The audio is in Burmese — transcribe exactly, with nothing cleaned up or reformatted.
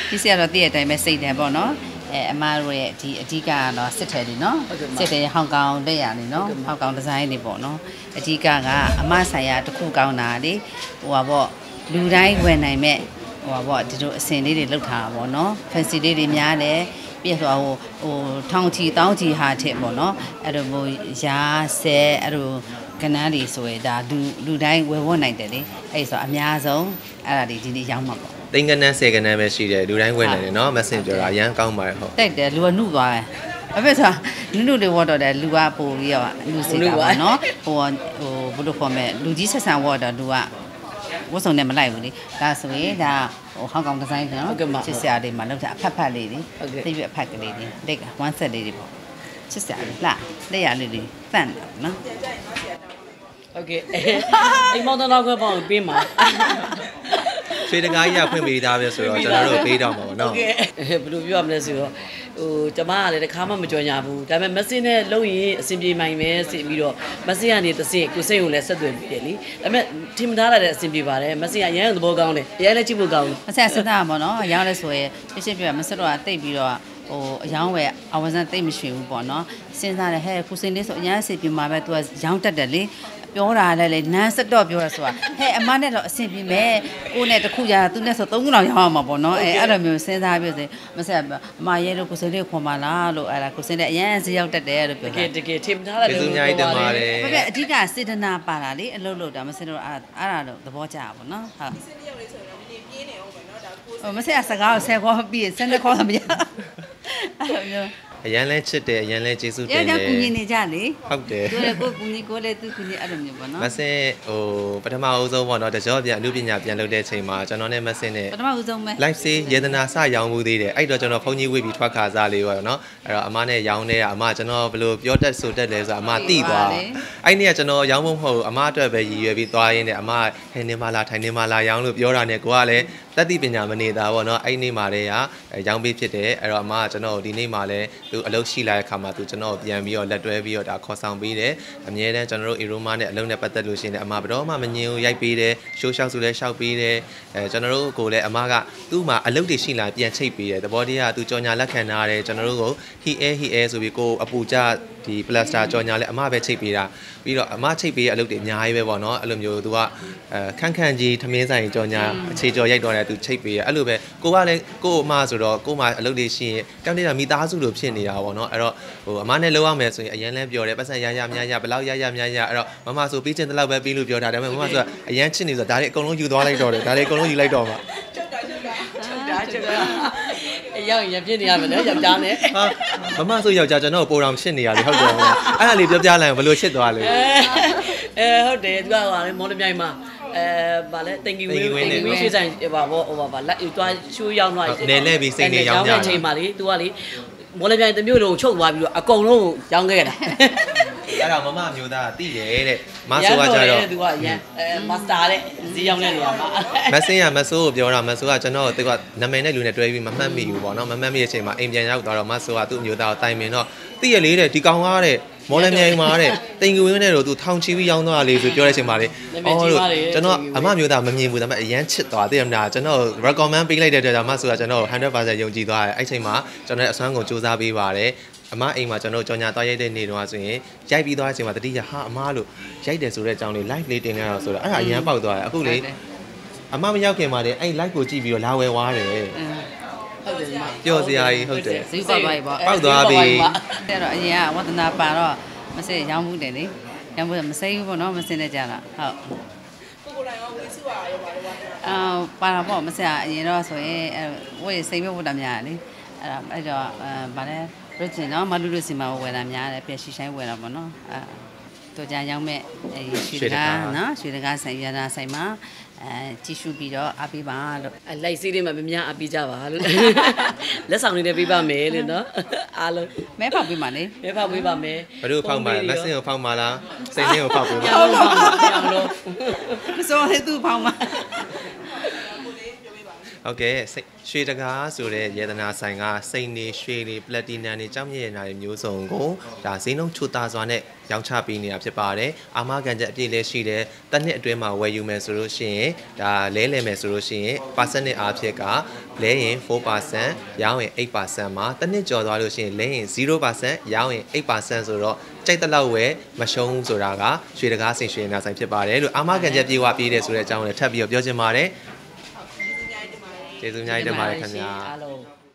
ဒီစီကတော့တည့်ရတိုင်းပဲစိတ်တယ်ပေါ့နော်အဲအမားတို့ရဲ့ဒီအဓိကကတော့စစ်တယ်လေနော်စစ်တယ်ဟောင်ကောင်လက်ရနေနော်ဟောင်ကောင်ဒီဇိုင်းတွေပေါ့နော်အဓိကကအမဆိုင်ရာတစ်ခုကောင်းတာလေဟိုပါပေါ့လူတိုင်းဝယ်နိုင်မဲ့ဟိုပါပေါ့ဒီလိုအစင်လေးတွေလောက်ထားတာပေါ့နော် fancy လေးတွေများတယ်ပြည့်သွားဟိုဟိုထောင်ချီတောင်းချီဟာထစ်ပေါ့နော်အဲ့လိုဟိုရာဆဲအဲ့လိုကနန်းတွေဆိုရင်ဒါလူလူတိုင်းဝယ်ဝတ်နိုင်တယ်လေအဲ့ဆိုအများဆုံးအဲ့ဒါဒီဒီနေ့ရောင်းမှာပေါ့သိန်းကနန်းဆယ်ကနန်းပဲရှိတယ်လူတိုင်းဝယ်နိုင်တယ်နော်မဆင်ပြောတာအရန်ကောင်းပါတယ်ဟုတ်တိုက်တယ်လူကနှုတ်သွားတယ်အဖေဆိုနုနုတွေဝတ်တော့တယ်လူကပို့ပြီးတော့လူစီတာပါနော်ဟိုဟိုဘယ်လိုခေါ်မလဲလူကြီးဆက်ဆံဝတ်တော့လူကဝတ်စုံနဲ့မလိုက်ဘူးလေဒါဆိုရင်ဒါဟိုဟောင်ကောင်ဒီဇိုင်းနော်ချစ်စရာတွေမှာလောက်တာအဖက်ဖက်လေးတွေသိပြအဖက်ကလေးတွေလက်ကဝမ်းဆက်လေးတွေပေါ့ချစ်စရာလေးလှလက်ရလေးတွေတန့်တယ်နော်โอเคအိမ်မောင်တော့ခွဲပေါ့ပေးမှာရွှေတကားကြီးကဖွင့်ပေးသားပဲဆိုတော့ကျွန်တော်တို့ပေးတော့မှာပေါ့နော်ဘယ်လိုပြောရမလဲဆိုတော့ဟိုကျမကလည်းတစ်ခါမှမကြော်ညာဘူးဒါပေမဲ့မစင်းနဲ့လုံရင်အဆင်ပြေနိုင်မယ်စီပြီးတော့မစင်းကနေတစ်စင်းကိုစိတ်ကိုလည်းဆက်သွယ်ပြီးတယ်လीဒါပေမဲ့ထင်မထားရတဲ့အဆင်ပြေပါတယ်မစင်းကအရန်သဘောကောင်းတယ်အရန်လည်းကြည့်ဖို့ကောင်းတယ်မစင်းစဉ်းစားပါတော့အရောင်းလဲဆိုရင်ပြည့်ပြည့်မစတော့တိတ်ပြီးတော့ဟိုအယောင်းဝယ်အဝဇန်တိတ်မရှိဘူးပေါ့နော်စဉ်းစားတယ်ဟဲ့ခုစင်းလေးဆိုအရန်အစီပြမှာပဲ तू ကရောင်းတတ်တယ်လေပြောတာလည်းလေနန်းစတော့ပြောရဆိုတာဟဲ့အမနဲ့တော့အဆင်ပြေမယ်ကိုနဲ့တခုရသူနဲ့ဆိုသုံးခုလောက်ရောင်းအောင်မှာပေါ့နော်အဲအဲ့လိုမျိုးစဉ်းစားပြီးစေမဆက်အမရဲလို့ကိုစင်းလေးခေါ်ပါလားလို့အဲ့ဒါကိုစင်းလေးအရန်ဈေးရောက်တက်တယ်လို့ပြောတာတကယ်တကယ်ထင်ထားတယ်လို့ပြောပါတယ်ဘာပဲအဓိကစေတနာပါတာလေအလုပ်လုပ်တာမစင်းတော့အဲ့အဲ့ဒါတော့သဘောကျတာပေါ့နော်ဟုတ်စင်းလေးရောက်လေးဆိုတော့ဒီပြင်းနေအောင်ပဲနော်ဒါကိုမဆက်စကားကိုဆယ်ခေါ်ပြီးစင်းလေးခေါ်တာမရအဲ့လိုမျိုးအရန်လဲချစ်တယ်အရန်လဲကျေးဇူးတင်တယ်ရန်ကူညီနေကြလေဟုတ်တယ်သူလည်းကိုကူညီကိုလည်းသူကူညီအဲ့လိုမျိုးပေါ့နော်မဆင်းဟိုပထမအဆုံးပေါ့နော်တကြောပြန်အမှုပညာပြန်လုပ်တဲ့ချိန်မှာကျွန်တော်နဲ့မဆင်းနဲ့ပထမအဆုံးပဲ live စေးယေဒနာစရောင်းမှုသေးတယ်အဲ့တော့ကျွန်တော်ဖုန်းကြီးဝေ့ပြီးထွက်ခါစားလေးပေါ့နော်အဲ့တော့အမနဲ့ရောင်းနေအမကျွန်တော်ဘယ်လိုပြောတတ်ဆိုတတ်လဲဆိုတော့အမတိသွားအဲ့နေ့ကကျွန်တော်ရောင်းဖို့မဟုတ်အမအတွက်ပဲရည်ရွယ်ပြီးသွားရင်းနဲ့အမဟဲနေမလာထိုင်နေမလာရောင်းလို့ပြောတာနဲ့ကိုကလည်းတတိပညာမနေတာပေါ့နော်အဲ့နေ့မှာတည်းကရောင်းပေးဖြစ်တယ်အဲ့တော့အမကကျွန်တော်ဒီနေ့မှာလည်းသူအလုပ်ရှိလာတဲ့ခါမှာသူကျွန်တော်ပြန်ပြီးတော့လက်တွဲပြီးတော့ဒါခေါ်ဆောင်ပေးတယ်အမြဲတမ်းကျွန်တော်တို့ Aroma နဲ့အလုပ်နဲ့ပတ်သက်လို့ရှိရင်အမဘယ်တော့မှမငြင်းဘူးရိုက်ပေးတယ်ရှိုးရှောက်ဆိုလည်းရှောက်ပေးတယ်အဲကျွန်တော်တို့ကိုလည်းအမကသူ့မှာအလုပ်တွေရှိလာပြန်ချိတ်ပေးတယ်သဘောတရားကသူကြော်ညာလက်ခံထားတယ်ကျွန်တော်တို့ကို he air he air ဆိုပြီးကိုအပူကြဒီ plaster ကြော်ညာလည်းအမပဲချိတ်ပေးတာပြီးတော့အမချိတ်ပေးတဲ့အလုပ်တွေအများကြီးပဲပေါ့နော်အဲ့လိုမျိုးသူကအဲခန့်ခန့်ကြီးထမင်းဆိုင်ကြော်ညာအခြေကြော်ရိုက်တော့တယ်သူချိတ်ပေးရအဲ့လိုပဲကိုကလည်းကို့အမဆိုတော့ကို့မှာအလုပ်တွေရှိရင်တောင်းနေတာမိသားစုလိုဖြစ်နေတာပေါ့နော်အဲ့တော့ဟိုအမနဲ့လောက်ရမယ်ဆိုရင်အရန်လဲပြောတယ်ပတ်စံရရများရဘယ်လောက်ရရများရအဲ့တော့မမဆိုပြီးချင်းတလောက်ပဲပြီးလို့ပြောတာဒါပေမဲ့မမဆိုအရန်ချစ်နေဆိုဒါတွေအကုန်လုံးယူသွားလိုက်တော့တယ်ဒါတွေအကုန်လုံးယူလိုက်တော့မှာချုပ်တာချုပ်တာချုပ်တာချုပ်တာအရောက်ရင်ပြည့်နေရမယ်နော်ယောက်ျားနဲ့ဟာမမဆိုယောက်ျားကျွန်တော်ပိုတော်ချစ်နေရတယ်ဟုတ်တယ်အဲ့ဒါလေးပြောပြလိုက်ဘယ်လိုချစ်သွားလဲအဲဟုတ်တယ်သူကဟာလေမော်လမြိုင်မှာအဲဗာလဲတင်ကီဝင်းတင်ကီဝင်းရှိဆိုင်ဟိုပါဘောဟိုပါဗာလက်တွားရှိုးရောက်သွားနေလဲပြီးစိတ်နဲ့ရောင်းကြတဲ့အချိန်မှာလေသူကလေမော်လမြိုင်တမျိုးလုံးချုပ်သွားပြီးတော့အကုန်လုံးရောင်းခဲ့တာအဲ့တော့မမမျိုးသားတိတယ်တဲ့မဆိုးကကြတော့သူကရန်အဲမာစတာတဲ့ဈေးရောက်တဲ့နေရာမှာမဆင်းရမဆိုးကိုပြောတာမဆိုးကကျွန်တော်သူကနာမည်နဲ့လူနဲ့တွဲပြီးမမှတ်မိဘူးပေါ့နော်မမှတ်မိတဲ့အချိန်မှာအိမ်ပြန်ရောက်သွားတော့မဆိုးကသူ့မျိုးသားကိုတိုင်ပင်တော့တိရလေးတဲ့ဒီကောင်ကားတဲ့မော်လမြိုင်မှာတဲ့တင်ကီဝင်းနဲ့တော့သူထောင်ချီပြီးရောင်းသွားတာလေးဆိုပြောတဲ့အချိန်မှာလေအော်ကျွန်တော်အမမျိုးသားမမြင်ဘူးဒါပေမဲ့အရန်ချစ်သွားတယ်မလားကျွန်တော် recommend ပေးလိုက်တဲ့အတွက်ကြောင့်မဆိုးကကျွန်တော် one hundred percent ယုံကြည်သွားတယ်အဲ့ချိန်မှာကျွန်တော်အစွမ်းကုန်စူးစမ်းပေးပါတယ်အမအိမ်မှာကျွန်တော်ကြော်ညာသွားရိုက်တဲ့နေတော့ဆိုရင်ရိုက်ပြီးသွားတဲ့အချိန်မှာတတိယဟာအမလို့ရိုက်တယ်ဆိုတဲ့အကြောင်းလေး live လေးတင်နေတော့ဆိုတော့အဲ့ဒါအရန်ပေါက်သွားတယ်အခုလေအမမရောက်ခင်မှာလေအဲ့ live ကိုကြည့်ပြီးတော့လာဝယ်သွားတယ်ဟုတ်တယ်မပျော်စရာကြီးဟုတ်တယ်ဈေးပေါက်သွားပြီပေါ့ပေါက်သွားပြီအဲ့တော့အရင်ကဝဒနာပါတော့မစင်ရောင်းမှုတယ်လေရောင်းမှုမစိမ့်ဘူးပေါ့နော်မစင်နဲ့ကြတာဟုတ်ကိုကိုတိုင်းရောဝေးစုပါရောပါရောအာပါတော့ပေါ့မစင်အရင်တော့ဆိုရင်ဝေးစိမ့်မဲ့ဝတ်တာများတယ်လေအဲ့ဒါအဲ့တော့အဲဗာလဲရစ်ချင်နော်မလူလူစီမှာဝယ်တာများတယ်ပြည့်ရှိဆိုင်ဝယ်တာပေါ့နော်အဲတို့ကြရောင်းမဲ့အဲရွှေတကားနော်ရွှေတကားဆိုင်ရတာဆိုင်မှာအဲကြည့်ရှုပြီးတော့အားပေးပါလို့အလိုက်စီးလေးမှာမများအားပေးကြပါလို့လက်ဆောင်လေးနဲ့ပေးပါမယ်လို့နော်အားလုံးမဲဖောက်ပေးပါလေမဲဖောက်ပေးပါမယ်ဘယ်လိုဖောက်မှာလက်စင်ကိုဖောက်မှာလားစိတ်လေးကိုဖောက်ပေးပါဟုတ်ပါဘူးအောင်လို့မစိုးဟဲ့သူဖောက်မှာဟုတ်ကဲ့ရွရွှေတကားဆိုတဲ့ယေဒနာဆိုင်ကစိန်နေရွှေတွေပလက်တီနမ်တွေကြောင်းမြင့်နေတွေမျိုးစုံကိုဒါဈေးနှုန်းချူတာစွာနဲ့ရောင်းချပေးနေတာဖြစ်ပါတယ်အာမခံချက်အပြည့်လည်းရှိတယ်တစ်နှစ်အတွင်းမှာဝယ်ယူမယ်ဆိုလို့ရှိရင်ဒါလဲလှယ်မယ်ဆိုလို့ရှိရင် percent အားဖြင့်ကလဲရင် four percent ရောင်းရင် eight percent မှာတစ်နှစ်ကျော်သွားလို့ရှိရင်လဲရင် zero percent ရောင်းရင် eight percent ဆိုတော့ကြိုက်တဲ့လောက်ဝယ်မရှုံးဘူးဆိုတာကရွှေတကားစိန်ရွှေနာဆိုင်ဖြစ်ပါတယ်လို့အာမခံချက်ပြေဝပေးတယ်ဆိုတဲ့အကြောင်းကိုလည်းထပ်ပြီးတော့ပြောချင်ပါတယ်ကျေးဇူးအများကြီးတင်ပါတယ်ခင်ဗျာအားလုံး